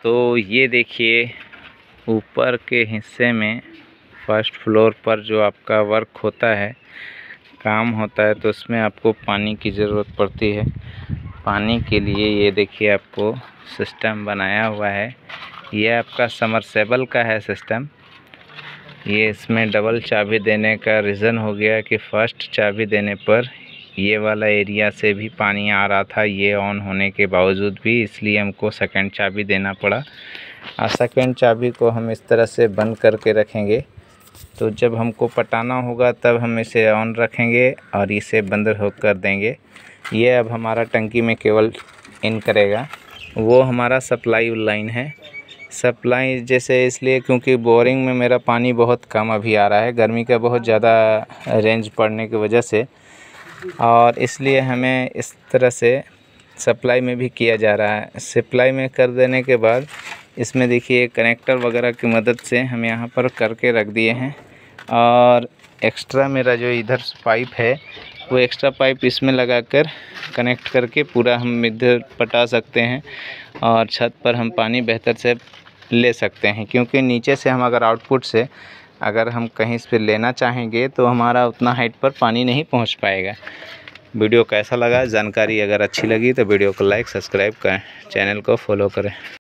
तो ये देखिए ऊपर के हिस्से में फर्स्ट फ्लोर पर जो आपका वर्क होता है, काम होता है, तो उसमें आपको पानी की ज़रूरत पड़ती है। पानी के लिए ये देखिए आपको सिस्टम बनाया हुआ है। ये आपका समरसेबल का है सिस्टम। ये इसमें डबल चाबी देने का रीज़न हो गया कि फर्स्ट चाबी देने पर ये वाला एरिया से भी पानी आ रहा था, ये ऑन होने के बावजूद भी, इसलिए हमको सेकंड चाबी देना पड़ा। और सेकंड चाबी को हम इस तरह से बंद करके रखेंगे, तो जब हमको पटाना होगा तब हम इसे ऑन रखेंगे और इसे बंद हो कर देंगे। ये अब हमारा टंकी में केवल इन करेगा। वो हमारा सप्लाई लाइन है। सप्लाई जैसे इसलिए क्योंकि बोरिंग में मेरा पानी बहुत कम अभी आ रहा है, गर्मी का बहुत ज़्यादा रेंज पड़ने की वजह से, और इसलिए हमें इस तरह से सप्लाई में भी किया जा रहा है। सप्लाई में कर देने के बाद इसमें देखिए कनेक्टर वगैरह की मदद से हम यहाँ पर करके रख दिए हैं। और एक्स्ट्रा मेरा जो इधर पाइप है वो एक्स्ट्रा पाइप इसमें लगाकर कनेक्ट करके पूरा हम इधर पटा सकते हैं और छत पर हम पानी बेहतर से ले सकते हैं। क्योंकि नीचे से हम अगर आउटपुट से अगर हम कहीं से लेना चाहेंगे तो हमारा उतना हाइट पर पानी नहीं पहुंच पाएगा। वीडियो कैसा लगा, जानकारी अगर अच्छी लगी तो वीडियो को लाइक सब्सक्राइब करें, चैनल को फॉलो करें।